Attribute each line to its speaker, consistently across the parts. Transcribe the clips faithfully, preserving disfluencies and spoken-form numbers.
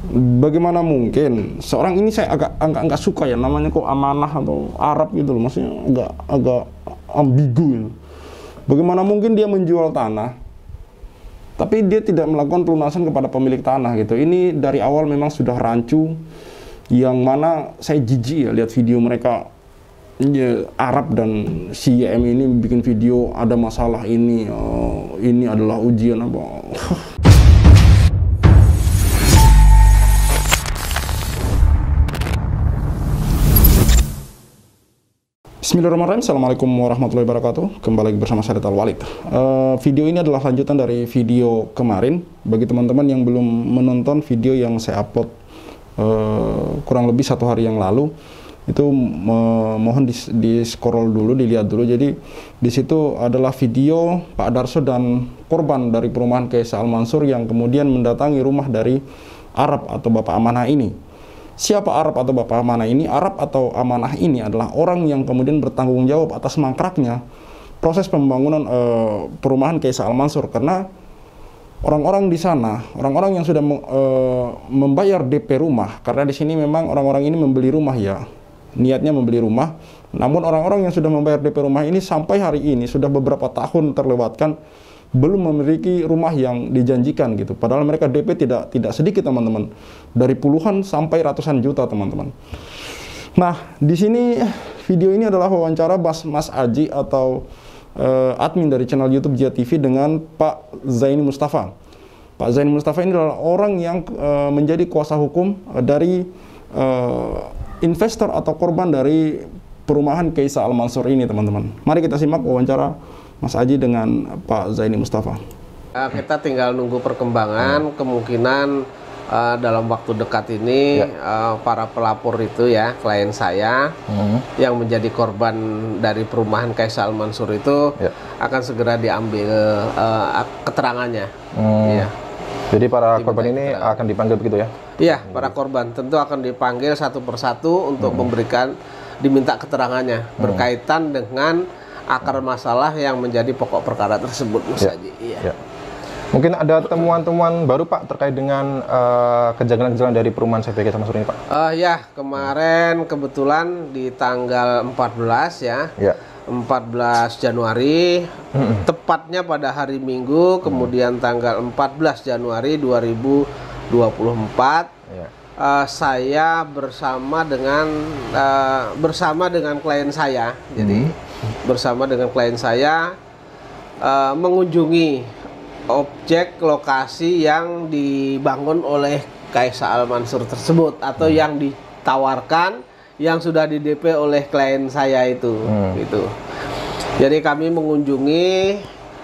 Speaker 1: Bagaimana mungkin seorang ini, saya agak agak nggak suka ya namanya kok amanah atau Arab gitu loh, maksudnya agak agak ambigu gitu. Bagaimana mungkin dia menjual tanah tapi dia tidak melakukan pelunasan kepada pemilik tanah gitu. Ini dari awal memang sudah rancu, yang mana saya jijik ya lihat video mereka ya, Arab dan C Y M ini bikin video ada masalah ini, oh, ini adalah ujian apa. Bismillahirrahmanirrahim. Assalamualaikum warahmatullahi wabarakatuh. Kembali lagi bersama saya Datal Walid. uh, Video ini adalah lanjutan dari video kemarin. Bagi teman-teman yang belum menonton video yang saya upload uh, kurang lebih satu hari yang lalu, itu uh, mohon di, di scroll dulu, dilihat dulu. Jadi di situ adalah video Pak Darso dan korban dari perumahan Kaisa Al Mansur yang kemudian mendatangi rumah dari Arab atau Bapak Amanah ini. Siapa Arab atau Bapak Amanah ini? Arab atau Amanah ini adalah orang yang kemudian bertanggung jawab atas mangkraknya proses pembangunan e, perumahan Kaisa Al Mansur, karena orang-orang di sana, orang-orang yang sudah e, membayar D P rumah, karena di sini memang orang-orang ini membeli rumah ya, niatnya membeli rumah, namun orang-orang yang sudah membayar D P rumah ini sampai hari ini sudah beberapa tahun terlewatkan, belum memiliki rumah yang dijanjikan gitu. Padahal mereka D P tidak tidak sedikit teman-teman, dari puluhan sampai ratusan juta teman-teman. Nah, di sini video ini adalah wawancara Mas Mas Aji atau uh, admin dari channel YouTube Jia T V dengan Pak Zaini Mustafa. Pak Zaini Mustafa ini adalah orang yang uh, menjadi kuasa hukum uh, dari uh, investor atau korban dari perumahan Kaisa Al Mansur ini teman-teman. Mari kita simak wawancara Mas Aji dengan Pak Zaini Mustafa.
Speaker 2: Uh, kita tinggal nunggu perkembangan, hmm. kemungkinan uh, dalam waktu dekat ini ya. uh, para pelapor itu ya, klien saya hmm. yang menjadi korban dari perumahan Kaisa Al Mansur itu ya. akan segera diambil uh, keterangannya. Hmm. Ya.
Speaker 3: Jadi para Diminta korban ini keterangan. akan dipanggil begitu ya?
Speaker 2: Iya, para korban tentu akan dipanggil satu persatu untuk hmm. memberikan, diminta keterangannya hmm. berkaitan dengan akar masalah yang menjadi pokok perkara tersebut, Mas
Speaker 3: ya,
Speaker 2: Haji. Iya.
Speaker 3: Ya. Mungkin ada temuan-temuan baru Pak terkait dengan uh, kejanggalan-kejanggalan dari perumahan C P Kaisa Al Mansur ini Pak?
Speaker 2: Uh, ya, kemarin kebetulan di tanggal empat belas ya, ya. empat belas Januari, hmm. tepatnya pada hari Minggu, kemudian hmm. tanggal empat belas Januari dua ribu dua puluh empat. Ya. Uh, saya bersama dengan uh, bersama dengan klien saya, hmm. jadi bersama dengan klien saya uh, mengunjungi objek lokasi yang dibangun oleh Kaisa Al Mansur tersebut atau hmm. yang ditawarkan, yang sudah di D P oleh klien saya itu, hmm. gitu. Jadi kami mengunjungi,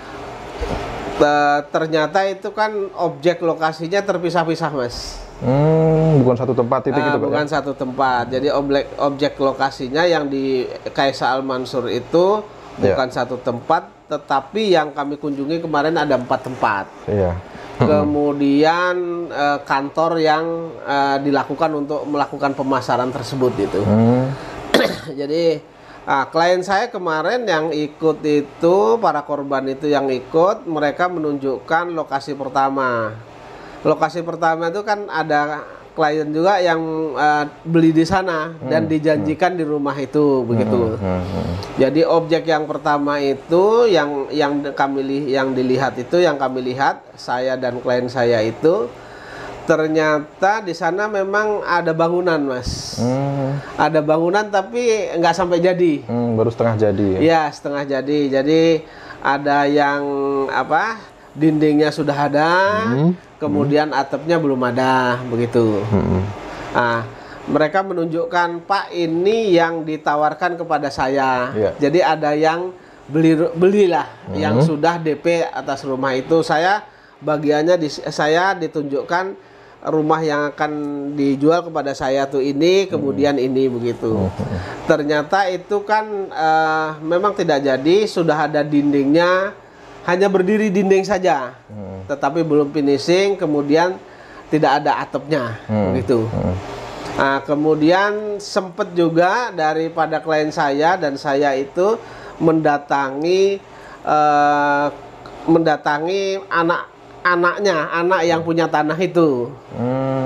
Speaker 2: uh, ternyata itu kan objek lokasinya terpisah-pisah, Mas.
Speaker 3: Hmm, bukan satu tempat titik
Speaker 2: uh,
Speaker 3: itu
Speaker 2: bukan
Speaker 3: ya? satu
Speaker 2: tempat. Jadi objek objek lokasinya yang di Kaisa Al Mansur itu bukan yeah. satu tempat, tetapi yang kami kunjungi kemarin ada empat tempat. Yeah. Kemudian uh, kantor yang uh, dilakukan untuk melakukan pemasaran tersebut itu. Hmm. Jadi uh, klien saya kemarin yang ikut itu, para korban itu yang ikut, mereka menunjukkan lokasi pertama. Lokasi pertama itu kan ada klien juga yang uh, beli di sana hmm, dan dijanjikan hmm. di rumah itu begitu. Hmm, hmm, hmm. Jadi objek yang pertama itu yang yang kami yang dilihat itu yang kami lihat saya dan klien saya itu ternyata di sana memang ada bangunan, Mas. Hmm. Ada bangunan tapi nggak sampai jadi.
Speaker 3: Hmm, baru setengah jadi. Ya?
Speaker 2: Ya, setengah jadi. Jadi ada yang apa? Dindingnya sudah ada, hmm. kemudian hmm. atapnya belum ada, begitu. Hmm. Nah, mereka menunjukkan, Pak, ini yang ditawarkan kepada saya. Yeah. Jadi ada yang beli belilah, hmm. yang sudah D P atas rumah itu. Saya bagiannya di, saya ditunjukkan rumah yang akan dijual kepada saya tuh ini, kemudian hmm. ini begitu. Hmm. Ternyata itu kan uh, memang tidak jadi, sudah ada dindingnya. Hanya berdiri dinding saja, hmm. tetapi belum finishing, kemudian tidak ada atapnya, hmm. begitu. Hmm. Nah, kemudian sempat juga daripada klien saya dan saya itu mendatangi, uh, mendatangi anak-anaknya, anak yang punya tanah itu. Hmm.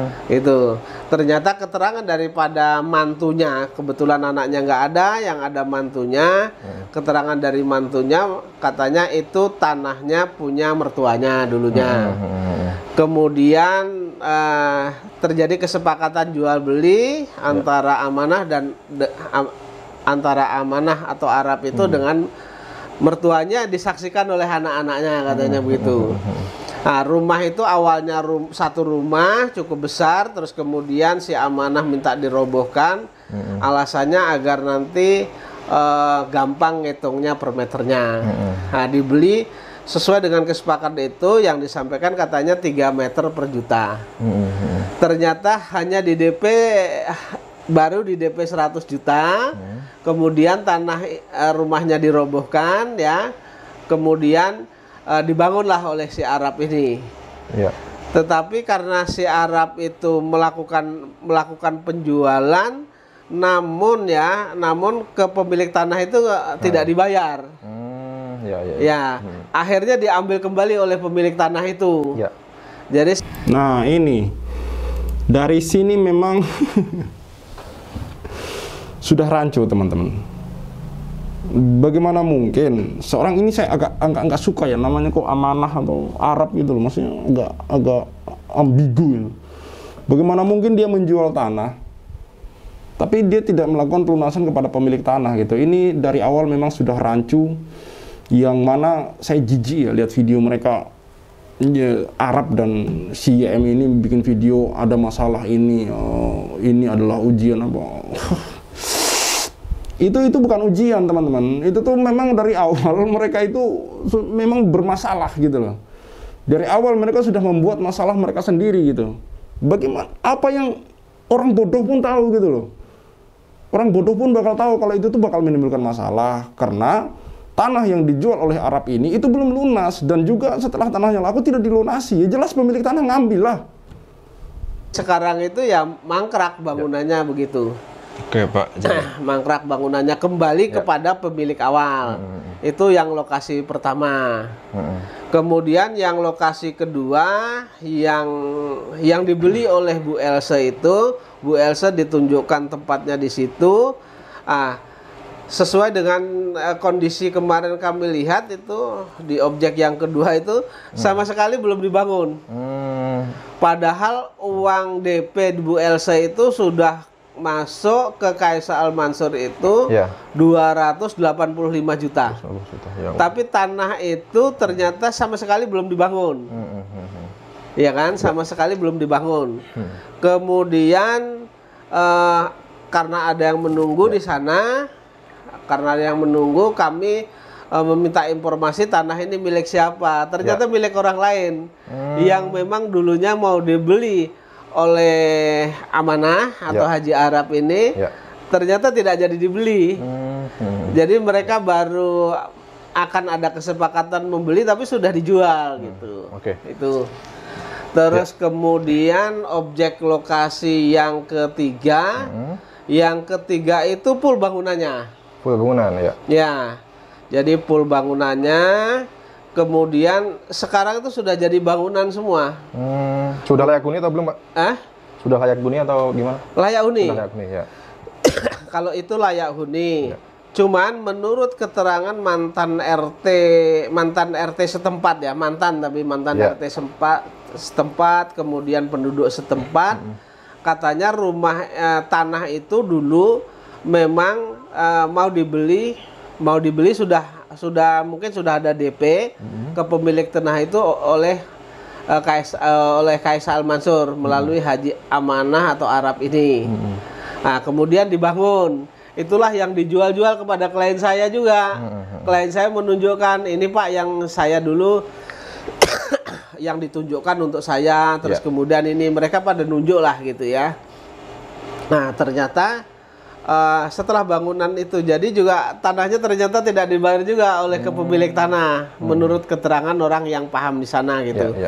Speaker 2: Itu ternyata keterangan daripada mantunya, kebetulan anaknya nggak ada, yang ada mantunya. Hmm. Keterangan dari mantunya katanya itu tanahnya punya mertuanya dulunya. Hmm. Kemudian uh, terjadi kesepakatan jual beli ya. antara Amanah dan de, am, antara Amanah atau Arab itu hmm. dengan mertuanya, disaksikan oleh anak-anaknya katanya hmm. begitu. Nah, rumah itu awalnya rum, satu rumah cukup besar, terus kemudian si Amanah minta dirobohkan, mm-hmm. alasannya agar nanti uh, gampang ngitungnya per meternya. Mm-hmm. Nah, dibeli sesuai dengan kesepakatan itu, yang disampaikan katanya tiga meter per juta. Mm-hmm. Ternyata hanya di D P, baru di D P seratus juta, mm-hmm. kemudian tanah uh, rumahnya dirobohkan ya, kemudian Uh, dibangunlah oleh si Arab ini. Ya. Tetapi karena si Arab itu melakukan melakukan penjualan, namun ya, namun ke pemilik tanah itu uh, hmm. tidak dibayar. Hmm, ya, ya, ya. Hmm. Akhirnya diambil kembali oleh pemilik tanah itu. Ya. Jadi,
Speaker 1: nah ini dari sini memang sudah rancu teman-teman. Bagaimana mungkin seorang ini, saya agak agak nggak suka ya namanya kok Amanah atau Arab gitu loh, maksudnya agak agak ambigu gitu. Bagaimana mungkin dia menjual tanah tapi dia tidak melakukan pelunasan kepada pemilik tanah gitu. Ini dari awal memang sudah rancu, yang mana saya jijik ya lihat video mereka ya, Arab dan si Y M ini bikin video ada masalah ini, oh, ini adalah ujian apa. Itu itu bukan ujian teman-teman, itu tuh memang dari awal mereka itu memang bermasalah gitu loh. Dari awal mereka sudah membuat masalah mereka sendiri gitu. Bagaimana, apa yang orang bodoh pun tahu gitu loh. Orang bodoh pun bakal tahu kalau itu tuh bakal menimbulkan masalah, karena tanah yang dijual oleh Arab ini itu belum lunas, dan juga setelah tanahnya laku tidak dilunasi, ya jelas pemilik tanah ngambil lah.
Speaker 2: Sekarang itu ya mangkrak bangunannya ya. Begitu.
Speaker 3: Oke Pak.
Speaker 2: Jadi. Mangkrak bangunannya kembali ya. kepada pemilik awal. Hmm. Itu yang lokasi pertama. Hmm. Kemudian yang lokasi kedua yang yang dibeli oleh Bu Else itu, Bu Else ditunjukkan tempatnya di situ. Ah, sesuai dengan uh, kondisi kemarin kami lihat itu di objek yang kedua itu hmm. sama sekali belum dibangun. Hmm. Padahal uang D P di Bu Else itu sudah masuk ke Kaisa Al-Mansur itu ya. dua ratus delapan puluh lima juta. Ya. Tapi tanah itu ternyata sama sekali belum dibangun. Hmm, hmm, hmm. Ya kan, sama ya. sekali belum dibangun. Hmm. Kemudian uh, karena ada yang menunggu ya. di sana, karena ada yang menunggu, kami uh, meminta informasi tanah ini milik siapa. Ternyata ya. milik orang lain hmm. yang memang dulunya mau dibeli oleh Amanah atau ya. Haji Arab ini, ya. ternyata tidak jadi dibeli. Hmm, hmm. Jadi mereka baru akan ada kesepakatan membeli, tapi sudah dijual hmm. gitu. Oke. Okay. Itu. Terus ya. kemudian objek lokasi yang ketiga, hmm. yang ketiga itu pool bangunannya.
Speaker 3: Pool bangunan ya.
Speaker 2: Ya. Jadi pool bangunannya. Kemudian sekarang itu sudah jadi bangunan semua.
Speaker 3: Hmm, sudah layak huni atau belum, Pak?
Speaker 2: Ah?
Speaker 3: Sudah layak huni atau gimana?
Speaker 2: Layak huni.
Speaker 3: Sudah layak huni ya.
Speaker 2: Kalau itu layak huni. Ya.
Speaker 3: Cuman
Speaker 2: menurut keterangan mantan R T, mantan R T setempat ya, mantan tapi mantan ya. R T sempat setempat, kemudian penduduk setempat, hmm. katanya rumah eh, tanah itu dulu memang eh, mau dibeli, mau dibeli sudah sudah mungkin sudah ada D P hmm. ke pemilik tanah itu oleh uh, Kais, uh, oleh Kaisa Al-Mansur melalui hmm. Haji Amanah atau Arab ini. Hmm. Nah, kemudian dibangun. Itulah yang dijual-jual kepada klien saya juga. Hmm. Klien saya menunjukkan, ini Pak yang saya dulu yang ditunjukkan untuk saya, terus yeah. kemudian ini mereka pada nunjuk lah gitu ya. Nah, ternyata Uh, setelah bangunan itu jadi juga tanahnya ternyata tidak dibayar juga oleh hmm. kepemilik tanah hmm. menurut keterangan orang yang paham di sana gitu. Ya, ya.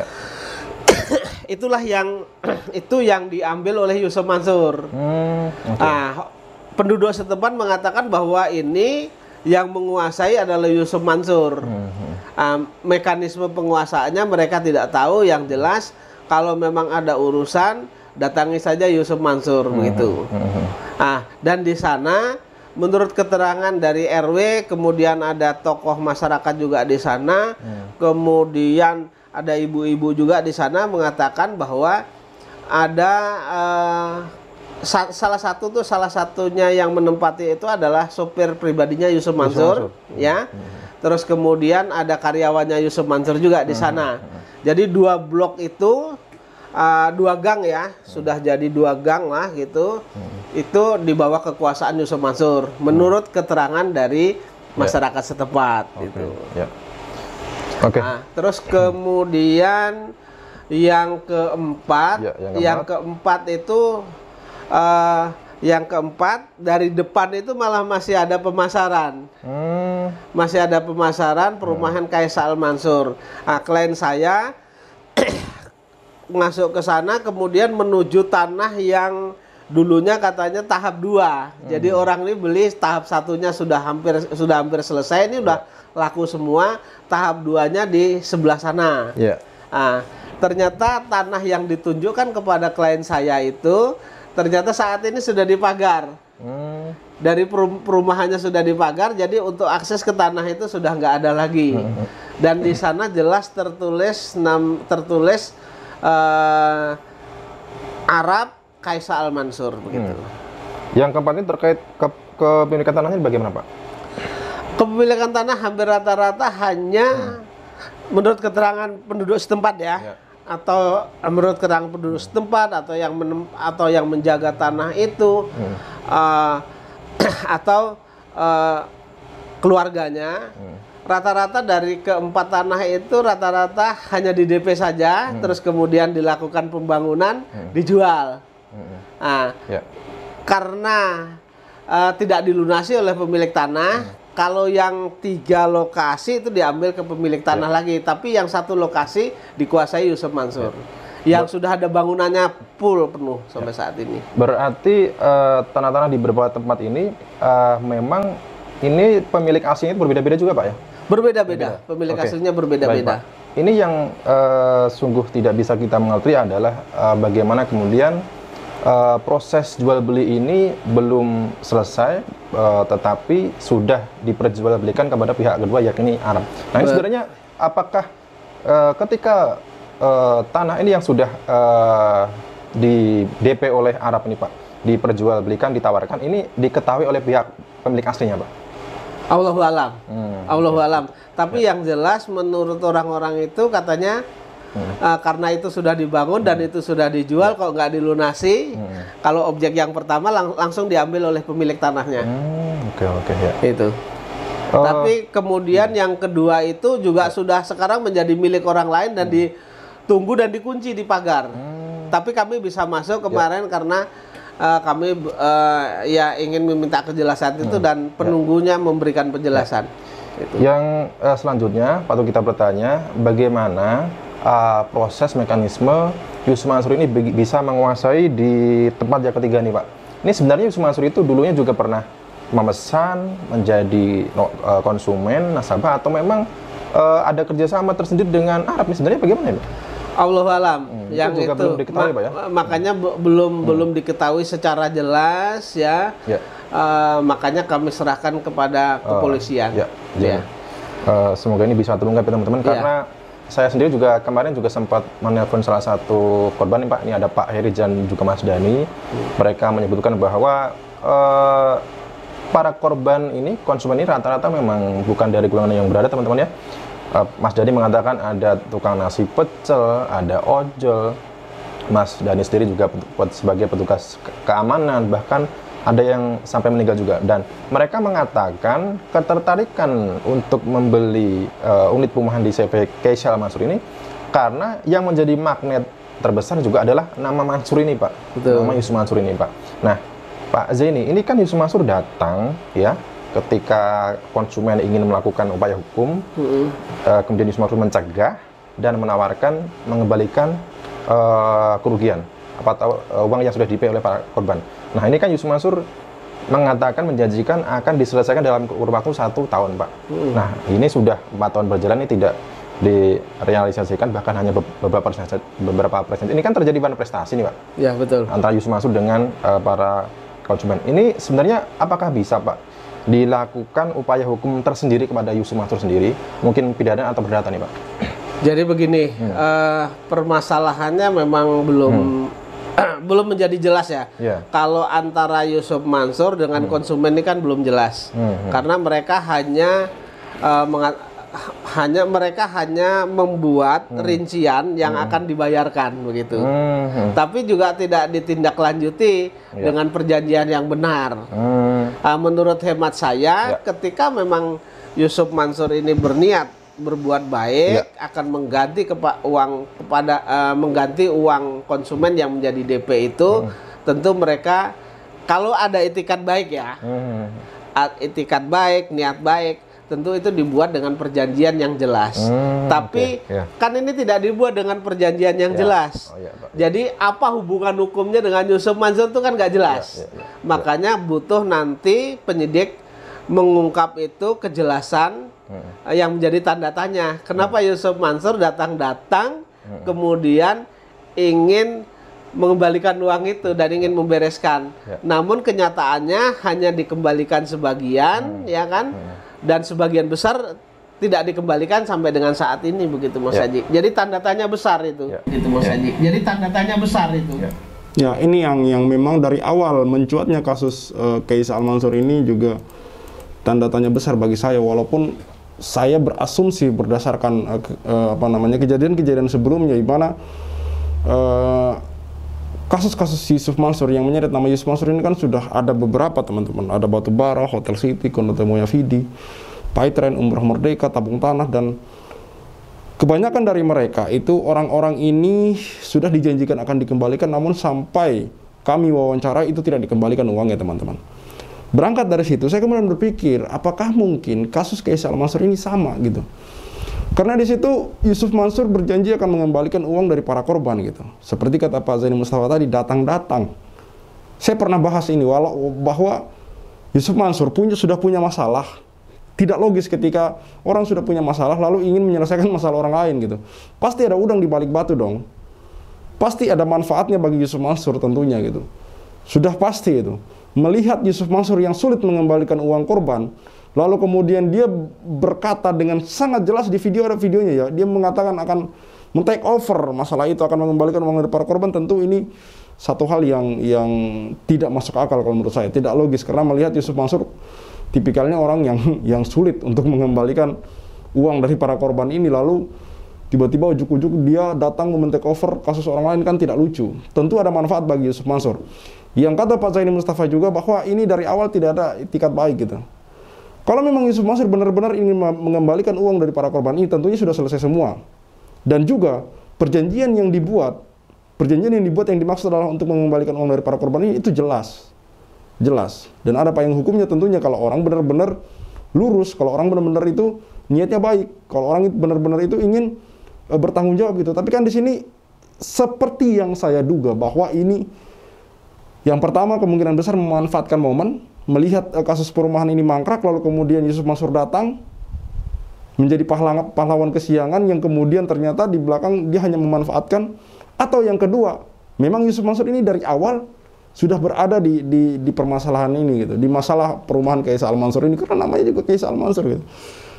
Speaker 2: Itulah yang itu yang diambil oleh Yusuf Mansur. Hmm, okay. Nah, penduduk setempat mengatakan bahwa ini yang menguasai adalah Yusuf Mansur. Hmm. Uh, mekanisme penguasaannya mereka tidak tahu. Yang jelas kalau memang ada urusan datangi saja Yusuf Mansur hmm. begitu. Hmm. Ah, dan di sana menurut keterangan dari R W, kemudian ada tokoh masyarakat juga di sana, hmm. kemudian ada ibu-ibu juga di sana mengatakan bahwa ada uh, sa salah satu tuh salah satunya yang menempati itu adalah sopir pribadinya Yusuf Mansur, Yusuf Mansur. ya. Hmm. Terus kemudian ada karyawannya Yusuf Mansur juga di sana. Hmm. Jadi dua blok itu uh, dua gang ya, hmm. sudah jadi dua gang lah gitu. Hmm. Itu di bawah kekuasaan Yusuf Mansur menurut hmm. keterangan dari masyarakat yeah. setempat okay. gitu. Yeah.
Speaker 3: Oke. Okay.
Speaker 2: Nah, terus kemudian yang keempat, ya, yang, yang keempat itu uh, yang keempat dari depan itu malah masih ada pemasaran, hmm. masih ada pemasaran perumahan hmm. Kaisa Al Mansur. Nah, klien saya masuk ke sana kemudian menuju tanah yang dulunya katanya tahap dua. Hmm. Jadi orang ini beli tahap satunya sudah hampir sudah hampir selesai, ini udah ya. laku semua, tahap duanya di sebelah sana. Yeah. Nah, ternyata tanah yang ditunjukkan kepada klien saya itu ternyata saat ini sudah dipagar. Hmm. Dari perumahannya sudah dipagar, jadi untuk akses ke tanah itu sudah nggak ada lagi. Hmm. Dan di sana jelas tertulis nam, tertulis uh, Arab Kaisa Al Mansur begitu. Hmm.
Speaker 3: Yang keempat ini terkait ke kepemilikan tanahnya bagaimana, Pak?
Speaker 2: Kepemilikan tanah hampir rata-rata hanya hmm. menurut keterangan penduduk setempat ya, ya. atau menurut keterangan penduduk hmm. setempat atau yang menem, atau yang menjaga tanah itu hmm. uh, atau uh, keluarganya rata-rata hmm. dari keempat tanah itu rata-rata hanya di D P saja, hmm. terus kemudian dilakukan pembangunan, hmm. dijual. Hmm. Nah, ya. karena uh, tidak dilunasi oleh pemilik tanah. Hmm. Kalau yang tiga lokasi itu diambil ke pemilik tanah ya. lagi, tapi yang satu lokasi dikuasai Yusuf Mansur, ya. yang Ber sudah ada bangunannya full penuh sampai ya. saat ini.
Speaker 3: Berarti tanah-tanah uh, di beberapa tempat ini uh, memang ini pemilik aslinya berbeda-beda juga, Pak ya?
Speaker 2: Berbeda-beda, pemilik okay. aslinya berbeda-beda.
Speaker 3: Ini yang uh, sungguh tidak bisa kita mengerti adalah uh, bagaimana kemudian Uh, proses jual beli ini belum selesai, uh, tetapi sudah diperjualbelikan kepada pihak kedua yakni Arab. Nah, ini sebenarnya apakah uh, ketika uh, tanah ini yang sudah uh, di D P oleh Arab ini, Pak, diperjualbelikan, ditawarkan, ini diketahui oleh pihak pemilik aslinya, Pak?
Speaker 2: Allahu alam, hmm. Allahu alam. Tapi ya. yang jelas menurut orang-orang itu katanya. Hmm. Uh, karena itu sudah dibangun hmm. dan itu sudah dijual, hmm. kok nggak dilunasi, hmm. kalau objek yang pertama lang langsung diambil oleh pemilik tanahnya.
Speaker 3: Oke hmm, oke okay, okay, ya.
Speaker 2: Itu. Oh. Tapi kemudian hmm. yang kedua itu juga hmm. sudah sekarang menjadi milik orang lain dan hmm. ditunggu dan dikunci di pagar. Hmm. Tapi kami bisa masuk kemarin ya. karena uh, kami uh, ya ingin meminta kejelasan hmm. itu dan penunggunya ya. memberikan penjelasan. Ya. Itu.
Speaker 3: Yang uh, selanjutnya patut kita bertanya bagaimana Uh, proses mekanisme Yusuf Mansur ini bisa menguasai di tempat yang ketiga nih, Pak. Ini sebenarnya Yusuf Mansur itu dulunya juga pernah memesan menjadi uh, konsumen nasabah atau memang uh, ada kerjasama tersendiri dengan Arab. Ini sebenarnya bagaimana, Pak?
Speaker 2: Allahu alam. Hmm, yang itu,
Speaker 3: itu belum diketahui, Pak ya?
Speaker 2: Makanya belum hmm. belum diketahui secara jelas ya. ya. Uh, makanya kami serahkan kepada kepolisian. Uh, ya. ya.
Speaker 3: Uh, semoga ini bisa terungkap ya, teman-teman, ya. karena saya sendiri juga kemarin juga sempat menelpon salah satu korban nih, Pak. Ini ada Pak Heri dan juga Mas Dani. Hmm. Mereka menyebutkan bahwa uh, para korban ini, konsumen ini rata-rata memang bukan dari golongan yang berada, teman-teman ya. Uh, Mas Dani mengatakan ada tukang nasi pecel, ada ojol. Mas Dani sendiri juga sebagai petugas keamanan, bahkan ada yang sampai meninggal juga. Dan mereka mengatakan ketertarikan untuk membeli uh, unit perumahan di C V Kaisa Al Mansur ini karena yang menjadi magnet terbesar juga adalah nama Mansur ini, Pak. Betul. Nama Yusuf Mansur ini, Pak. Nah, Pak Zaini, ini kan Yusuf Mansur datang ya ketika konsumen ingin melakukan upaya hukum, mm-hmm. uh, kemudian Yusuf Mansur mencegah dan menawarkan mengembalikan uh, kerugian atau uh, uang yang sudah di-pay oleh para korban. Nah, ini kan Yusuf Mansur mengatakan, menjanjikan akan diselesaikan dalam kurun waktu satu tahun, Pak. Hmm. Nah, ini sudah empat tahun berjalan, ini tidak direalisasikan bahkan hanya beberapa persen, beberapa persen. Ini kan terjadi manifestasi nih Pak.
Speaker 2: Ya betul.
Speaker 3: Antara Yusuf Mansur dengan uh, para konsumen. Ini sebenarnya apakah bisa Pak dilakukan upaya hukum tersendiri kepada Yusuf Mansur sendiri, mungkin pidana atau perdata nih Pak?
Speaker 2: Jadi begini, hmm. uh, permasalahannya memang belum hmm. belum menjadi jelas ya. Yeah. Kalau antara Yusuf Mansur dengan hmm. konsumen ini kan belum jelas, hmm. karena mereka hanya uh, hanya mereka hanya membuat hmm. rincian yang hmm. akan dibayarkan begitu. Hmm. Tapi juga tidak ditindaklanjuti yeah. dengan perjanjian yang benar. Hmm. Uh, menurut hemat saya, yeah. ketika memang Yusuf Mansur ini berniat berbuat baik, yeah. akan mengganti kepa uang kepada uh, mengganti uang konsumen yang menjadi D P itu, hmm. tentu mereka kalau ada itikat baik ya, hmm. itikat baik, niat baik, tentu itu dibuat dengan perjanjian yang jelas. Hmm, Tapi okay. yeah. kan ini tidak dibuat dengan perjanjian yang yeah. jelas. Oh, yeah, Jadi apa hubungan hukumnya dengan Yusuf Mansur itu kan nggak jelas. Yeah, yeah, yeah. Makanya butuh nanti penyidik mengungkap itu kejelasan hmm. yang menjadi tanda tanya. Kenapa hmm. Yusuf Mansur datang-datang hmm. kemudian ingin mengembalikan uang itu dan ingin membereskan. Ya. Namun kenyataannya hanya dikembalikan sebagian, hmm. ya kan? Hmm. Dan sebagian besar tidak dikembalikan sampai dengan saat ini begitu Mas Haji. Ya. Jadi tanda tanya besar itu. Ya. Gitu Mas Haji. Ya. Jadi tanda tanya besar itu.
Speaker 1: Ya. Ya, ini yang yang memang dari awal mencuatnya kasus uh, Kaisal Al-Mansur ini juga tanda tanya besar bagi saya, walaupun saya berasumsi berdasarkan uh, uh, apa namanya kejadian-kejadian sebelumnya di mana uh, kasus-kasus Yusuf Mansur yang menyeret nama Yusuf Mansur ini kan sudah ada beberapa teman-teman, ada Batubara, Hotel City, Kondotemoya Vidi, Paitren, Umroh Merdeka, Tabung Tanah, dan kebanyakan dari mereka itu orang-orang ini sudah dijanjikan akan dikembalikan, namun sampai kami wawancara itu tidak dikembalikan uangnya teman-teman. Berangkat dari situ, saya kemudian berpikir, apakah mungkin kasus Kaisal Al-Mansur ini sama gitu? Karena di situ Yusuf Mansur berjanji akan mengembalikan uang dari para korban gitu. Seperti kata Pak Zaini Mustafa tadi, datang-datang. Saya pernah bahas ini, walau bahwa Yusuf Mansur punya sudah punya masalah. Tidak logis ketika orang sudah punya masalah lalu ingin menyelesaikan masalah orang lain gitu. Pasti ada udang di balik batu dong. Pasti ada manfaatnya bagi Yusuf Mansur tentunya gitu. Sudah pasti itu. Melihat Yusuf Mansur yang sulit mengembalikan uang korban, lalu kemudian dia berkata dengan sangat jelas di video, ada videonya ya, dia mengatakan akan men-take over masalah itu, akan mengembalikan uang dari para korban. Tentu ini satu hal yang yang tidak masuk akal kalau menurut saya, tidak logis, karena melihat Yusuf Mansur tipikalnya orang yang yang sulit untuk mengembalikan uang dari para korban ini, lalu tiba-tiba ujuk-ujuk dia datang men-take over kasus orang lain, kan tidak lucu. Tentu ada manfaat bagi Yusuf Mansur. Yang kata Pak Zaini Mustafa juga bahwa ini dari awal tidak ada itikat baik gitu. Kalau memang Yusuf Mansur benar-benar ingin mengembalikan uang dari para korban ini, tentunya sudah selesai semua. Dan juga perjanjian yang dibuat, perjanjian yang dibuat yang dimaksud adalah untuk mengembalikan uang dari para korban ini, itu jelas. Jelas. Dan ada payung hukumnya tentunya kalau orang benar-benar lurus, kalau orang benar-benar itu niatnya baik, kalau orang benar-benar itu ingin e, bertanggung jawab gitu. Tapi kan di sini seperti yang saya duga bahwa ini yang pertama kemungkinan besar memanfaatkan momen, melihat uh, kasus perumahan ini mangkrak, lalu kemudian Yusuf Mansur datang menjadi pahlawan, pahlawan kesiangan yang kemudian ternyata di belakang dia hanya memanfaatkan. Atau yang kedua, memang Yusuf Mansur ini dari awal sudah berada di, di, di permasalahan ini gitu, di masalah perumahan Kaisal Al-Mansur ini, karena namanya juga Kaisal Al-Mansur gitu.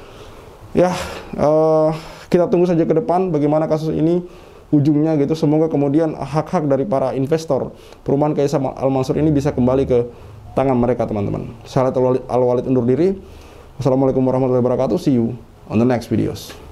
Speaker 1: Ya, uh, kita tunggu saja ke depan bagaimana kasus ini ujungnya gitu. Semoga kemudian hak-hak dari para investor perumahan Kaisal Al-Mansur ini bisa kembali ke tangan mereka teman-teman. Saya Al-Walid undur diri. Wassalamualaikum warahmatullahi wabarakatuh. See you on the next videos.